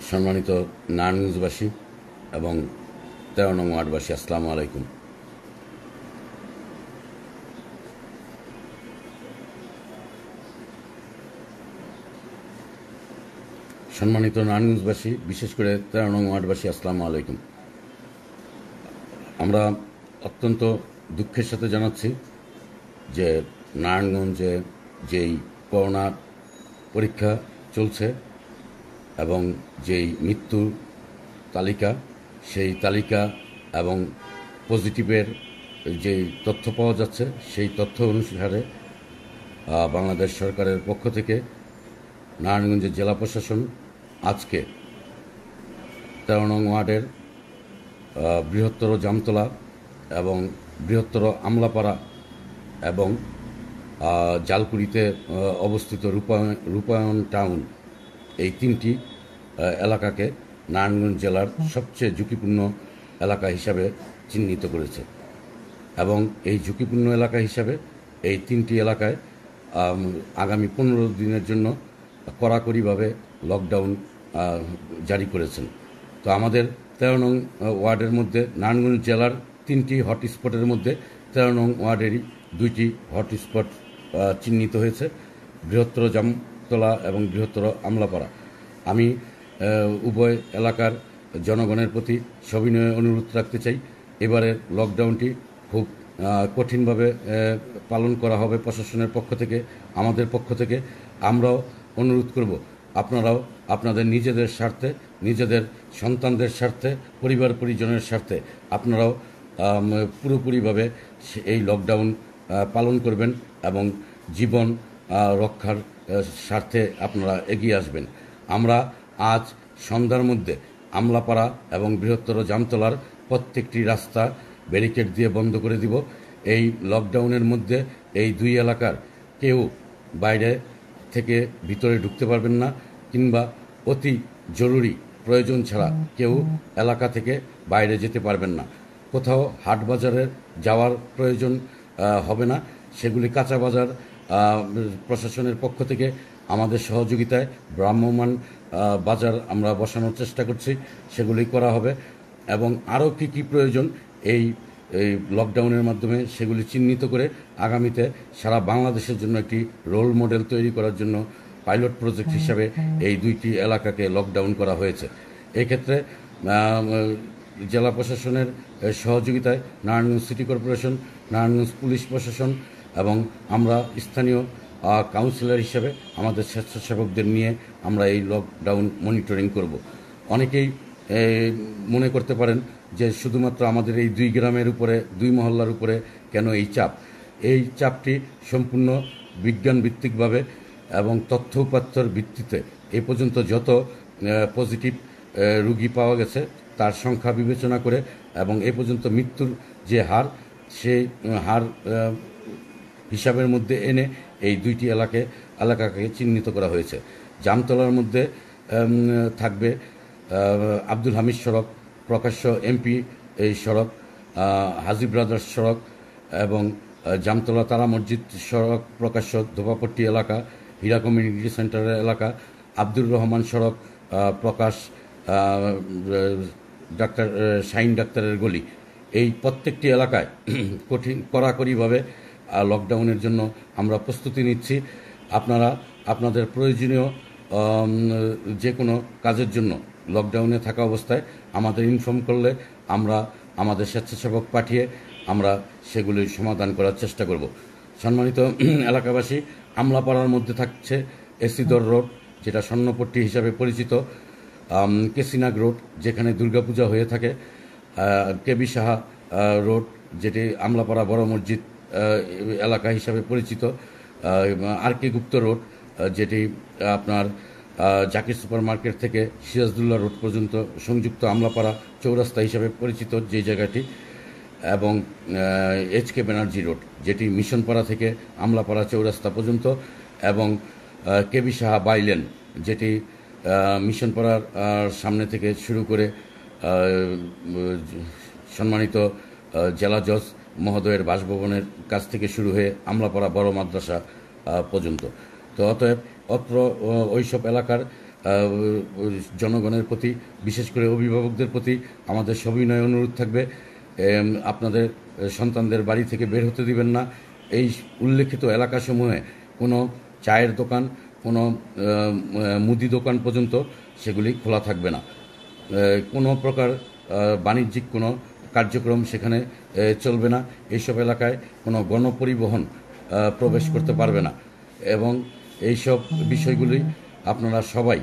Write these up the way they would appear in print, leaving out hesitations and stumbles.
সম্মানিত নারায়ণগঞ্জবাসী এবং ১৩ নং ওয়ার্ডবাসী, আসসালামু আলাইকুম। সম্মানিত নারায়ণগঞ্জবাসী, বিশেষ করে ১৩ নং ওয়ার্ডবাসী, আসসালামু আলাইকুম। আমরা অত্যন্ত দুঃখের সাথে জানাচ্ছি যে নারায়ণগঞ্জে যেই করোনা পরীক্ষা চলছে এবং যেই মৃত্যুর তালিকা, সেই তালিকা এবং পজিটিভের যেই তথ্য পাওয়া যাচ্ছে, সেই তথ্য অনুসারে বাংলাদেশ সরকারের পক্ষ থেকে নারায়ণগঞ্জের জেলা প্রশাসন আজকে ১৩ নং ওয়ার্ডের বৃহত্তর জামতলা এবং বৃহত্তর আমলাপাড়া এবং জালকুড়িতে অবস্থিত রূপায়ণ টাউন, এই তিনটি এলাকাকে নারায়ণগঞ্জ জেলার সবচেয়ে ঝুঁকিপূর্ণ এলাকা হিসাবে চিহ্নিত করেছে এবং এই ঝুঁকিপূর্ণ এলাকা হিসাবে এই তিনটি এলাকায় আগামী ১৫ দিনের জন্য কড়াকড়িভাবে লকডাউন জারি করেছেন। তো আমাদের ১৩ নং ওয়ার্ডের মধ্যে নারায়ণগঞ্জ জেলার তিনটি হটস্পটের মধ্যে ১৩ নং ওয়ার্ডেরই দুইটি হটস্পট চিহ্নিত হয়েছে, বৃহত্তর জামতলা এবং বৃহত্তর আমলাপাড়া। আমি উভয় এলাকার জনগণের প্রতি সবিনয়ে অনুরোধ রাখতে চাই, এবারের লকডাউনটি খুব কঠিনভাবে পালন করা হবে প্রশাসনের পক্ষ থেকে, আমাদের পক্ষ থেকে। আমরাও অনুরোধ করব, আপনারাও আপনাদের নিজেদের স্বার্থে, নিজেদের সন্তানদের স্বার্থে, পরিবার পরিজনের স্বার্থে আপনারাও পুরোপুরিভাবে এই লকডাউন পালন করবেন এবং জীবন রক্ষার স্বার্থে আপনারা এগিয়ে আসবেন। আমরা আজ সন্ধ্যার মধ্যে আমলাপাড়া এবং বৃহত্তর জামতলার প্রত্যেকটি রাস্তা ব্যারিকেড দিয়ে বন্ধ করে দিব। এই লকডাউনের মধ্যে এই দুই এলাকার কেউ বাইরে থেকে ভিতরে ঢুকতে পারবেন না, কিংবা অতি জরুরি প্রয়োজন ছাড়া কেউ এলাকা থেকে বাইরে যেতে পারবেন না। কোথাও হাট বাজারে যাওয়ার প্রয়োজন হবে না, সেগুলি কাঁচা বাজার প্রশাসনের পক্ষ থেকে আমাদের সহযোগিতায় ভ্রাম্যমাণ বাজার আমরা বসানোর চেষ্টা করছি, সেগুলি করা হবে। এবং আরও কী কী প্রয়োজন এই লকডাউনের মাধ্যমে সেগুলি চিহ্নিত করে আগামীতে সারা বাংলাদেশের জন্য একটি রোল মডেল তৈরি করার জন্য পাইলট প্রজেক্ট হিসাবে এই দুইটি এলাকাকে লকডাউন করা হয়েছে। এক্ষেত্রে জেলা প্রশাসনের সহযোগিতায় Narayanganj city corporation, Narayanganj police প্রশাসন এবং আমরা স্থানীয় কাউন্সিলর হিসেবে আমাদের স্বেচ্ছাসেবকদের নিয়ে আমরা এই লকডাউন মনিটরিং করব। অনেকেই মনে করতে পারেন যে শুধুমাত্র আমাদের এই দুই গ্রামের উপরে, দুই মহল্লার উপরে কেন এই চাপ। এই চাপটি সম্পূর্ণ বিজ্ঞানভিত্তিকভাবে এবং তথ্য উপাত্তর ভিত্তিতে এ পর্যন্ত যত পজিটিভ রুগী পাওয়া গেছে তার সংখ্যা বিবেচনা করে এবং এ পর্যন্ত মৃত্যুর যে হার, সেই হার হিসাবের মধ্যে এনে এই দুইটি এলাকাকে চিহ্নিত করা হয়েছে। জামতলার মধ্যে থাকবে আব্দুল হামিদ সড়ক, প্রকাশ্য এমপি এই সড়ক, হাজি ব্রাদার্স সড়ক এবং জামতলা তারা মসজিদ সড়ক, প্রকাশ্য ধোপাপট্টি এলাকা, হীরা কমিউনিটি সেন্টারের এলাকা, আব্দুর রহমান সড়ক, প্রকাশ ডাক্তার শাহিন ডাক্তারের গলি। এই প্রত্যেকটি এলাকায় কড়াকড়িভাবে লকডাউনের জন্য আমরা প্রস্তুতি নিচ্ছি। আপনারা আপনাদের প্রয়োজনীয় যে কোনো কাজের জন্য লকডাউনে থাকা অবস্থায় আমাদের ইনফর্ম করলে আমরা আমাদের স্বেচ্ছাসেবক পাঠিয়ে আমরা সেগুলির সমাধান করার চেষ্টা করব। সম্মানিত এলাকাবাসী, আমলাপাড়ার মধ্যে থাকছে এসিদর রোড, যেটা স্বর্ণপট্টি হিসাবে পরিচিত, কেসিনাগ রোড, যেখানে দুর্গাপূজা হয়ে থাকে, কেবি সাহা রোড, যেটি আমলাপাড়া বড় মসজিদ এলাকা হিসাবে পরিচিত, আর কে গুপ্ত রোড, যেটি আপনার জাকির সুপার মার্কেট থেকে সিরাজদুল্লাহ রোড পর্যন্ত সংযুক্ত আমলাপাড়া চৌরাস্তা হিসাবে পরিচিত যে জায়গাটি, এবং এইচ.কে ব্যানার্জি রোড, যেটি মিশনপাড়া থেকে আমলাপাড়া চৌরাস্তা পর্যন্ত, এবং কেবি সাহা বাইলেন, যেটি মিশনপাড়ার সামনে থেকে শুরু করে সম্মানিত জেলা জজ মহোদয়ের বাসভবনের কাছ থেকে শুরু হয়ে আমলাপাড়া বড় মাদ্রাসা পর্যন্ত। তো অতএব অত্র ওইসব এলাকার জনগণের প্রতি, বিশেষ করে অভিভাবকদের প্রতি আমাদের সবিনয় অনুরোধ থাকবে, আপনাদের সন্তানদের বাড়ি থেকে বের হতে দিবেন না। এই উল্লেখিত এলাকাসমূহে কোনো চায়ের দোকান, কোনো মুদি দোকান পর্যন্ত সেগুলি খোলা থাকবে না। কোনো প্রকার বাণিজ্যিক কোনো কার্যক্রম সেখানে চলবে না। এইসব এলাকায় কোনো গণপরিবহন প্রবেশ করতে পারবে না। এবং এইসব বিষয়গুলি আপনারা সবাই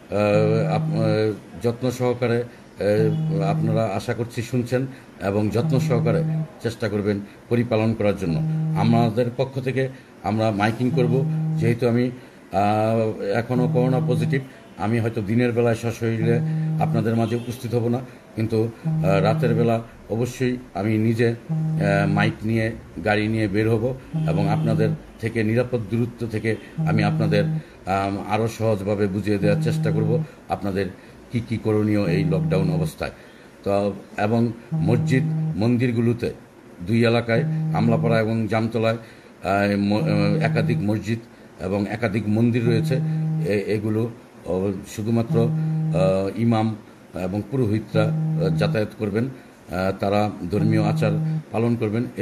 যত্ন সহকারে, আপনারা আশা করছি শুনছেন এবং যত্ন সহকারে চেষ্টা করবেন পরিপালন করার জন্য। আমাদের পক্ষ থেকে আমরা মাইকিং করব। যেহেতু আমি এখনও করোনা পজিটিভ, আমি হয়তো দিনের বেলায় সশরীরে আপনাদের মাঝে উপস্থিত হব না, কিন্তু রাতের বেলা অবশ্যই আমি নিজে মাইক নিয়ে, গাড়ি নিয়ে বের হব এবং আপনাদের থেকে নিরাপদ দূরত্ব থেকে আমি আপনাদের আরও সহজভাবে বুঝিয়ে দেওয়ার চেষ্টা করব আপনাদের কি কি করণীয় এই লকডাউন অবস্থায়। তো এবং মসজিদ মন্দিরগুলোতে, দুই এলাকায় আমলাপাড়া এবং জামতলায় একাধিক মসজিদ এবং একাধিক মন্দির রয়েছে। এগুলো শুধুমাত্র ইমাম এবং পুরোহিতরা যাতায়াত করবেন, তারা ধর্মীয় আচার পালন করবেন।